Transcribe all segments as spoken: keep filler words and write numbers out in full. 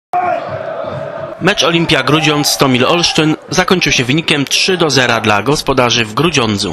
Mecz Olimpia Grudziądz-Tomil Olsztyn zakończył się wynikiem trzy do zera dla gospodarzy w Grudziądzu.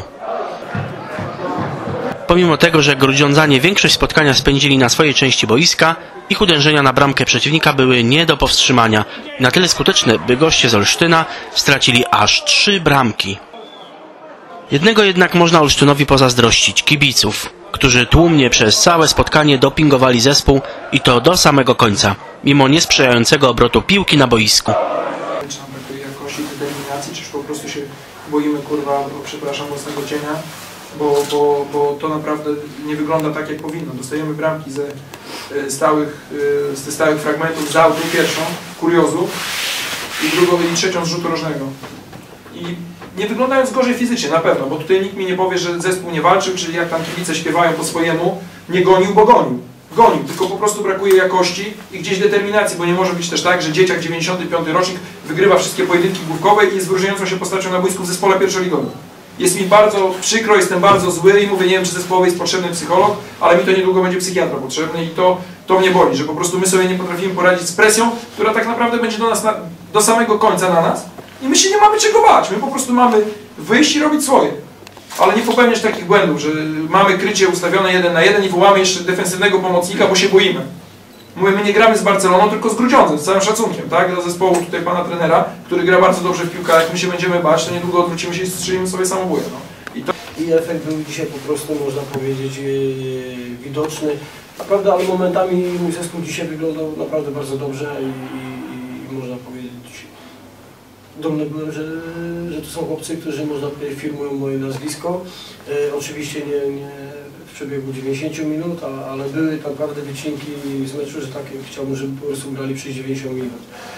Pomimo tego, że grudziądzanie większość spotkania spędzili na swojej części boiska, ich uderzenia na bramkę przeciwnika były nie do powstrzymania. Na tyle skuteczne, by goście z Olsztyna stracili aż trzy bramki. Jednego jednak można Olsztynowi pozazdrościć: kibiców, którzy tłumnie przez całe spotkanie dopingowali zespół i to do samego końca, mimo niesprzyjającego obrotu piłki na boisku. Czy nam brakuje jakości, determinacji, czyż po prostu się boimy, kurwa, przepraszam, mocnego cienia, bo, bo, bo to naprawdę nie wygląda tak, jak powinno. Dostajemy bramki ze stałych, ze stałych fragmentów z autu, pierwszą, kuriozu, i drugą i trzecią z rzutu rożnego. I nie wyglądając gorzej fizycznie, na pewno, bo tutaj nikt mi nie powie, że zespół nie walczył, czyli jak tam kibice śpiewają po swojemu, nie gonił, bo gonił. Gonił, tylko po prostu brakuje jakości i gdzieś determinacji, bo nie może być też tak, że dzieciak dziewięćdziesiąty piąty rocznik wygrywa wszystkie pojedynki główkowe i jest wyróżniającą się postacią na boisku w zespole pierwszoligowym. Jest mi bardzo przykro, jestem bardzo zły i mówię, nie wiem, czy zespołowy jest potrzebny psycholog, ale mi to niedługo będzie psychiatra potrzebny i to, to mnie boli, że po prostu my sobie nie potrafimy poradzić z presją, która tak naprawdę będzie do nas, na, do samego końca na nas i my się nie mamy czego bać, my po prostu mamy wyjść i robić swoje. Ale nie popełniać takich błędów, że mamy krycie ustawione jeden na jeden i wołamy jeszcze defensywnego pomocnika, bo się boimy. Mówię, my nie gramy z Barceloną, tylko z Grudziądzem, z całym szacunkiem, tak? Dla zespołu tutaj pana trenera, który gra bardzo dobrze w piłkę, jak my się będziemy bać, to niedługo odwrócimy się i strzelimy sobie samobóje. No. I, to... I efekt był dzisiaj po prostu, można powiedzieć, yy, widoczny. Naprawdę, ale momentami mój zespół dzisiaj wyglądał naprawdę bardzo dobrze i, i, i można powiedzieć, dumny byłem, że, że to są chłopcy, którzy, można powiedzieć, firmują moje nazwisko. E, oczywiście nie, nie w przebiegu dziewięćdziesięciu minut, a, ale były tak naprawdę wycinki z meczu, że tak chciałbym, żeby po prostu grali przez dziewięćdziesiąt minut.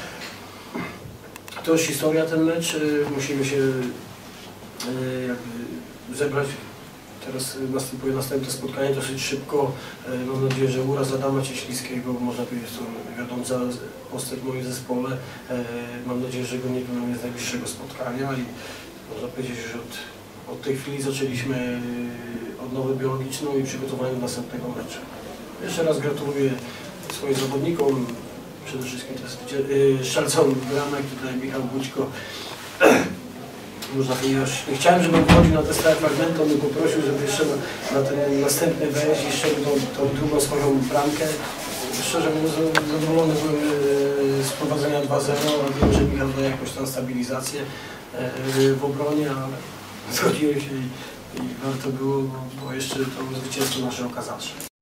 To już historia, ten mecz. E, musimy się e, jakby zebrać. Teraz następuje następne spotkanie dosyć szybko. E, mam nadzieję, że uraz Adama Cieślińskiego, można powiedzieć, to wiodąca postać w moim zespole. E, mam nadzieję, że go nie wyłonię z najbliższego spotkania i można powiedzieć, że od, od tej chwili zaczęliśmy odnowę biologiczną i przygotowanie do następnego meczu. Jeszcze raz gratuluję swoim zawodnikom, przede wszystkim strzelcom bramek, tutaj Michał Bućko. Można powiedzieć, nie chciałem, żeby wchodził na te stałe fragmenty, on mnie poprosił, żeby jeszcze na, na ten następny wejść i jeszcze tą, tą drugą swoją bramkę. Szczerze mówiąc, zadowolony byłem z prowadzenia dwa zero, a wiem, że Michał da jakąś tam stabilizację w obronie, ale zgodziłem się i, i warto było, bo jeszcze to zwycięstwo nasze okazać.